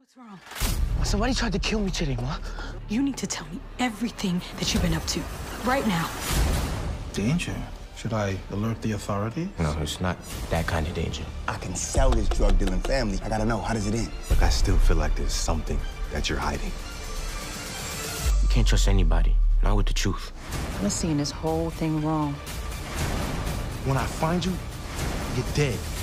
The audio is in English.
What's wrong? Somebody tried to kill me today, Ma. You need to tell me everything that you've been up to, right now. Danger? Should I alert the authorities? No, it's not that kind of danger. I can sell this drug dealing family. I gotta know, how does it end? Look, I still feel like there's something that you're hiding. You can't trust anybody, not with the truth. We're seeing this whole thing wrong. When I find you, you're dead.